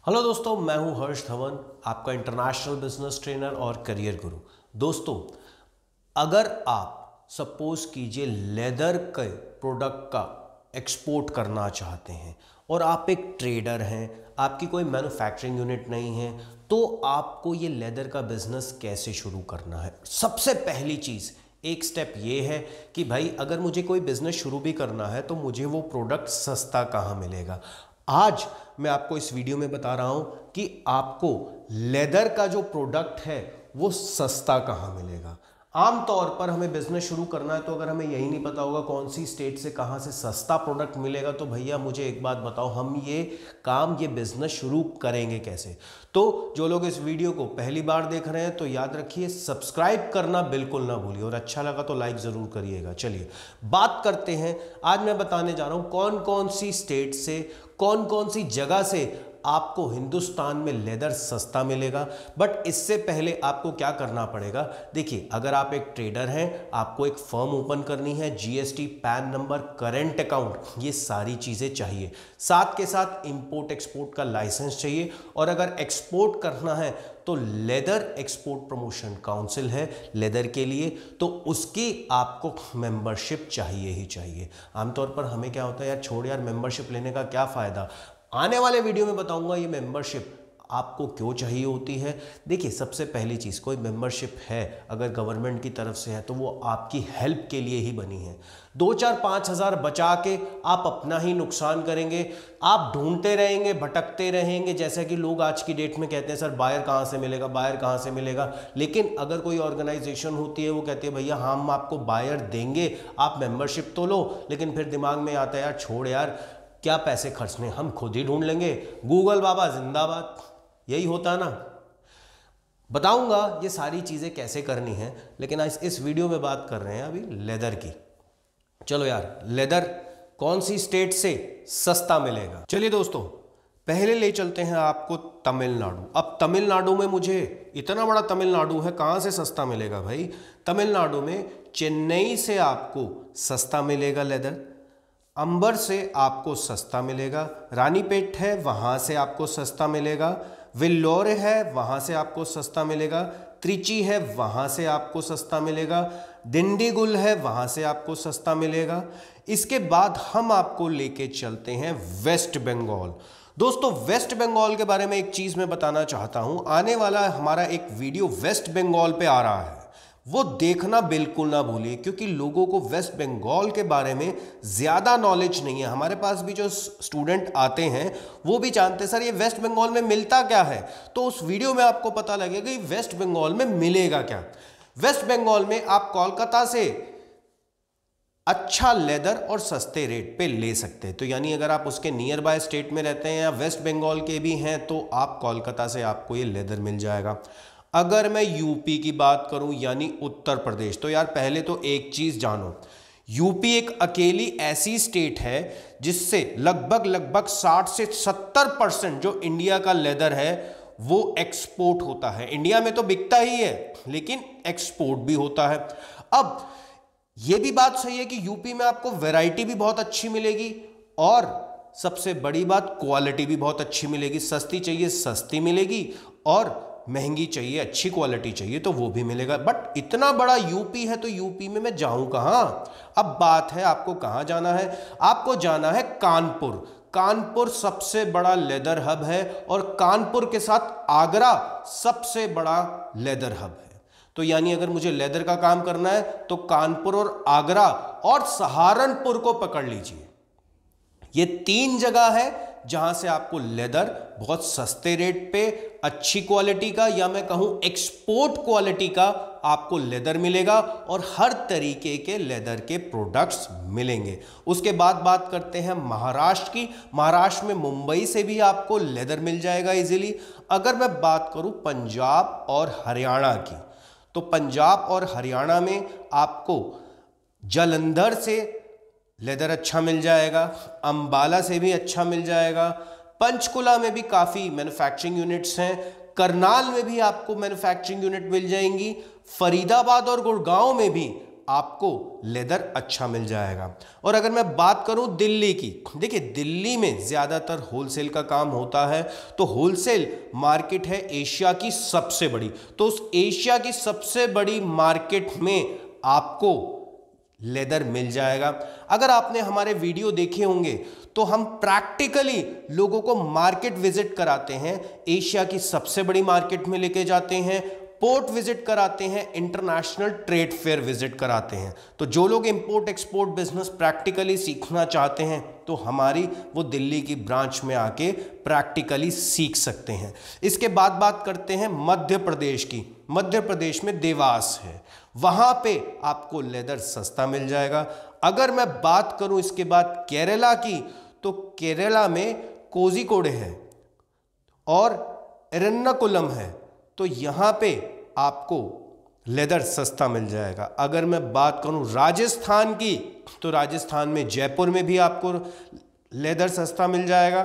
Hello दोस्तों, मैं हूं हर्ष धवन, आपका इंटरनेशनल बिजनेस ट्रेनर और करियर गुरु। दोस्तों, अगर आप सपोज कीजिए लेदर के प्रोडक्ट का एक्सपोर्ट करना चाहते हैं और आप एक ट्रेडर हैं, आपकी कोई मैन्युफैक्चरिंग यूनिट नहीं है, तो आपको ये लेदर का बिजनेस कैसे शुरू करना है। सबसे पहली चीज़, एक स्टेप ये है कि भाई अगर मुझे कोई बिजनेस शुरू भी करना है तो मुझे वो प्रोडक्ट सस्ता कहाँ मिलेगा। आज मैं आपको इस वीडियो में बता रहा हूं कि आपको लेदर का जो प्रोडक्ट है वो सस्ता कहां मिलेगा। आमतौर पर हमें बिजनेस शुरू करना है तो अगर हमें यही नहीं पता होगा कौन सी स्टेट से कहां से सस्ता प्रोडक्ट मिलेगा, तो भैया मुझे एक बात बताओ, हम ये बिजनेस शुरू करेंगे कैसे। तो जो लोग इस वीडियो को पहली बार देख रहे हैं तो याद रखिए, सब्सक्राइब करना बिल्कुल ना भूलिए और अच्छा लगा तो लाइक जरूर करिएगा। चलिए बात करते हैं। आज मैं बताने जा रहा हूं कौन कौन सी स्टेट से, कौन कौन सी जगह से आपको हिंदुस्तान में लेदर सस्ता मिलेगा। बट इससे पहले आपको क्या करना पड़ेगा, देखिए अगर आप एक ट्रेडर हैं, आपको एक फर्म ओपन करनी है, GST, PAN number, current account, ये सारी चीज़ें चाहिए। साथ के साथ इंपोर्ट एक्सपोर्ट का लाइसेंस चाहिए, और अगर एक्सपोर्ट करना है तो लेदर एक्सपोर्ट प्रमोशन काउंसिल है लेदर के लिए, तो उसकी आपको मेंबरशिप चाहिए ही चाहिए। आमतौर पर हमें क्या होता है, यार छोड़ यार, मेंबरशिप लेने का क्या फ़ायदा। आने वाले वीडियो में बताऊंगा ये मेंबरशिप आपको क्यों चाहिए होती है। देखिए सबसे पहली चीज़, कोई मेंबरशिप है अगर गवर्नमेंट की तरफ से है तो वो आपकी हेल्प के लिए ही बनी है। 2-4-5 हज़ार बचा के आप अपना ही नुकसान करेंगे, आप ढूंढते रहेंगे, भटकते रहेंगे। जैसा कि लोग आज की डेट में कहते हैं, सर बायर कहाँ से मिलेगा, बायर कहाँ से मिलेगा। लेकिन अगर कोई ऑर्गेनाइजेशन होती है, वो कहती है भैया हम आपको बायर देंगे, आप मेंबरशिप तो लो। लेकिन फिर दिमाग में आता है, यार छोड़ यार, क्या पैसे खर्चने, हम खुद ही ढूंढ लेंगे, गूगल बाबा जिंदाबाद। यही होता ना। बताऊंगा ये सारी चीज़ें कैसे करनी है, लेकिन आज इस वीडियो में बात कर रहे हैं अभी लेदर की। चलो यार, लेदर कौन सी स्टेट से सस्ता मिलेगा। चलिए दोस्तों, पहले ले चलते हैं आपको तमिलनाडु। अब तमिलनाडु में, मुझे इतना बड़ा तमिलनाडु है, कहाँ से सस्ता मिलेगा भाई। तमिलनाडु में चेन्नई से आपको सस्ता मिलेगा लेदर, अंबर से आपको सस्ता मिलेगा, रानीपेट है वहाँ से आपको सस्ता मिलेगा, वेल्लोर है वहाँ से आपको सस्ता मिलेगा, त्रिची है वहाँ से आपको सस्ता मिलेगा, डिंडीगुल है वहाँ से आपको सस्ता मिलेगा। इसके बाद हम आपको लेके चलते हैं वेस्ट बंगाल। दोस्तों वेस्ट बंगाल के बारे में एक चीज़ मैं बताना चाहता हूँ, आने वाला हमारा एक वीडियो वेस्ट बंगाल पे आ रहा है, वो देखना बिल्कुल ना भूलिए, क्योंकि लोगों को वेस्ट बंगाल के बारे में ज़्यादा नॉलेज नहीं है। हमारे पास भी जो स्टूडेंट आते हैं वो भी जानते हैं, सर ये वेस्ट बंगाल में मिलता क्या है। तो उस वीडियो में आपको पता लगेगा कि वेस्ट बंगाल में मिलेगा क्या। वेस्ट बंगाल में आप कोलकाता से अच्छा लेदर और सस्ते रेट पे ले सकते हैं। तो यानी अगर आप उसके नियर बाय स्टेट में रहते हैं या वेस्ट बंगाल के भी हैं, तो आप कोलकाता से आपको ये लेदर मिल जाएगा। अगर मैं यूपी की बात करूं यानी उत्तर प्रदेश, तो यार पहले तो एक चीज जानो, यूपी एक अकेली ऐसी स्टेट है जिससे लगभग 60 से 70% जो इंडिया का लेदर है वो एक्सपोर्ट होता है। इंडिया में तो बिकता ही है लेकिन एक्सपोर्ट भी होता है। अब यह भी बात सही है कि यूपी में आपको वैरायटी भी बहुत अच्छी मिलेगी, और सबसे बड़ी बात क्वालिटी भी बहुत अच्छी मिलेगी। सस्ती चाहिए सस्ती मिलेगी, और महंगी चाहिए अच्छी क्वालिटी चाहिए तो वो भी मिलेगा। बट इतना बड़ा यूपी है तो यूपी में मैं जाऊं कहां। अब बात है आपको कहां जाना है, आपको जाना है कानपुर। कानपुर सबसे बड़ा लेदर हब है, और कानपुर के साथ आगरा सबसे बड़ा लेदर हब है। तो यानी अगर मुझे लेदर का काम करना है तो कानपुर और आगरा और सहारनपुर को पकड़ लीजिए। ये 3 जगह है जहां से आपको लेदर बहुत सस्ते रेट पे अच्छी क्वालिटी का, या मैं कहूं एक्सपोर्ट क्वालिटी का आपको लेदर मिलेगा, और हर तरीके के लेदर के प्रोडक्ट्स मिलेंगे। उसके बाद बात करते हैं महाराष्ट्र की। महाराष्ट्र में मुंबई से भी आपको लेदर मिल जाएगा इजीली। अगर मैं बात करूं पंजाब और हरियाणा की, तो पंजाब और हरियाणा में आपको जालंधर से लेदर अच्छा मिल जाएगा, अंबाला से भी अच्छा मिल जाएगा, पंचकुला में भी काफ़ी मैन्युफैक्चरिंग यूनिट्स हैं, करनाल में भी आपको मैन्युफैक्चरिंग यूनिट मिल जाएंगी, फरीदाबाद और गुड़गांव में भी आपको लेदर अच्छा मिल जाएगा। और अगर मैं बात करूं दिल्ली की, देखिए दिल्ली में ज़्यादातर होलसेल का काम होता है, तो होलसेल मार्केट है एशिया की सबसे बड़ी। तो उस एशिया की सबसे बड़ी मार्केट में आपको लेदर मिल जाएगा। अगर आपने हमारे वीडियो देखे होंगे तो हम प्रैक्टिकली लोगों को मार्केट विजिट कराते हैं, एशिया की सबसे बड़ी मार्केट में लेके जाते हैं, पोर्ट विजिट कराते हैं, इंटरनेशनल ट्रेड फेयर विजिट कराते हैं। तो जो लोग इंपोर्ट एक्सपोर्ट बिजनेस प्रैक्टिकली सीखना चाहते हैं तो हमारी वो दिल्ली की ब्रांच में आके प्रैक्टिकली सीख सकते हैं। इसके बाद बात करते हैं मध्य प्रदेश की। मध्य प्रदेश में देवास है, वहां पे आपको लेदर सस्ता मिल जाएगा। अगर मैं बात करूं इसके बाद केरला की, तो केरला में कोझिकोड है और एर्नाकुलम है, तो यहां पे आपको लेदर सस्ता मिल जाएगा। अगर मैं बात करूं राजस्थान की, तो राजस्थान में जयपुर में भी आपको लेदर सस्ता मिल जाएगा।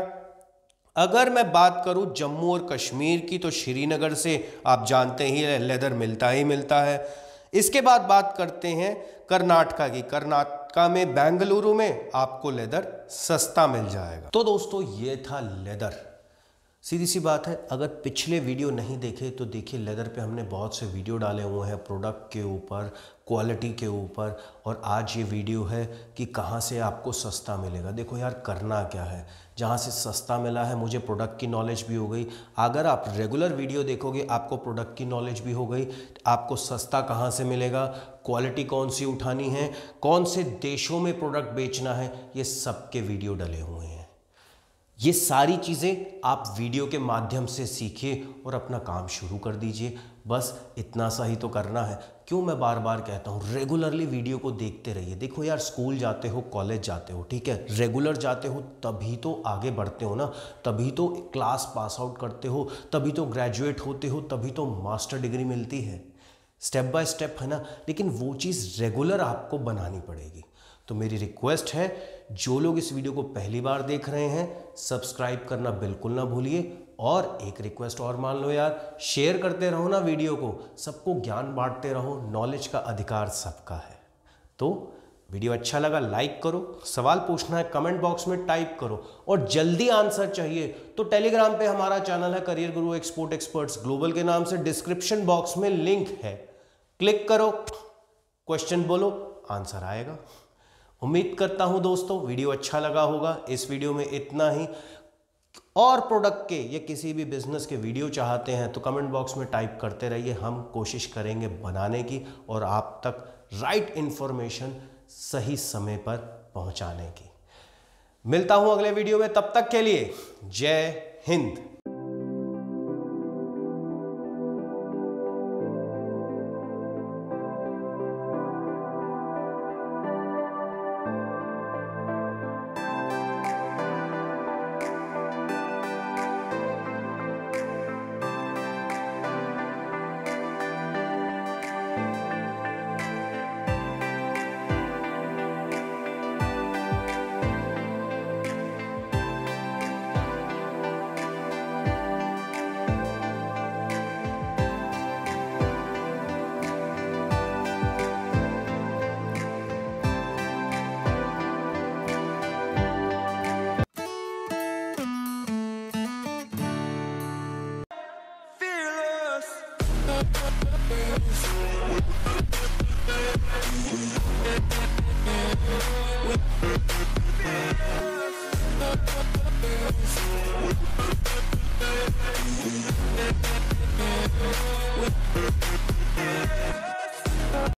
अगर मैं बात करूं जम्मू और कश्मीर की, तो श्रीनगर से आप जानते ही लेदर मिलता ही मिलता है। इसके बाद बात करते हैं कर्नाटका की। कर्नाटका में बेंगलुरु में आपको लेदर सस्ता मिल जाएगा। तो दोस्तों ये था लेदर। सीधी सी बात है, अगर पिछले वीडियो नहीं देखे तो देखिए, लेदर पे हमने बहुत से वीडियो डाले हुए हैं प्रोडक्ट के ऊपर, क्वालिटी के ऊपर, और आज ये वीडियो है कि कहाँ से आपको सस्ता मिलेगा। देखो यार, करना क्या है, जहाँ से सस्ता मिला है, मुझे प्रोडक्ट की नॉलेज भी हो गई। अगर आप रेगुलर वीडियो देखोगे आपको प्रोडक्ट की नॉलेज भी हो गई, आपको सस्ता कहाँ से मिलेगा, क्वालिटी कौन सी उठानी है, कौन से देशों में प्रोडक्ट बेचना है, ये सब के वीडियो डले हुए हैं। ये सारी चीज़ें आप वीडियो के माध्यम से सीखिए और अपना काम शुरू कर दीजिए। बस इतना सा ही तो करना है। क्यों मैं बार बार कहता हूँ, रेगुलरली वीडियो को देखते रहिए। देखो यार, स्कूल जाते हो, कॉलेज जाते हो, ठीक है, रेगुलर जाते हो तभी तो आगे बढ़ते हो ना, तभी तो क्लास पास आउट करते हो, तभी तो ग्रेजुएट होते हो, तभी तो मास्टर डिग्री मिलती है। स्टेप बाय स्टेप है ना, लेकिन वो चीज़ रेगुलर आपको बनानी पड़ेगी। तो मेरी रिक्वेस्ट है, जो लोग इस वीडियो को पहली बार देख रहे हैं, सब्सक्राइब करना बिल्कुल ना भूलिए। और एक रिक्वेस्ट और मान लो यार, शेयर करते रहो ना वीडियो को, सबको ज्ञान बांटते रहो। नॉलेज का अधिकार सबका है। तो वीडियो अच्छा लगा लाइक करो, सवाल पूछना है कमेंट बॉक्स में टाइप करो, और जल्दी आंसर चाहिए तो टेलीग्राम पे हमारा चैनल है करियर गुरु एक्सपोर्ट एक्सपर्ट्स ग्लोबल के नाम से, डिस्क्रिप्शन बॉक्स में लिंक है, क्लिक करो, क्वेश्चन बोलो, आंसर आएगा। उम्मीद करता हूं दोस्तों वीडियो अच्छा लगा होगा। इस वीडियो में इतना ही। और प्रोडक्ट के या किसी भी बिजनेस के वीडियो चाहते हैं तो कमेंट बॉक्स में टाइप करते रहिए, हम कोशिश करेंगे बनाने की और आप तक राइट इंफॉर्मेशन सही समय पर पहुंचाने की। मिलता हूं अगले वीडियो में, तब तक के लिए जय हिंद।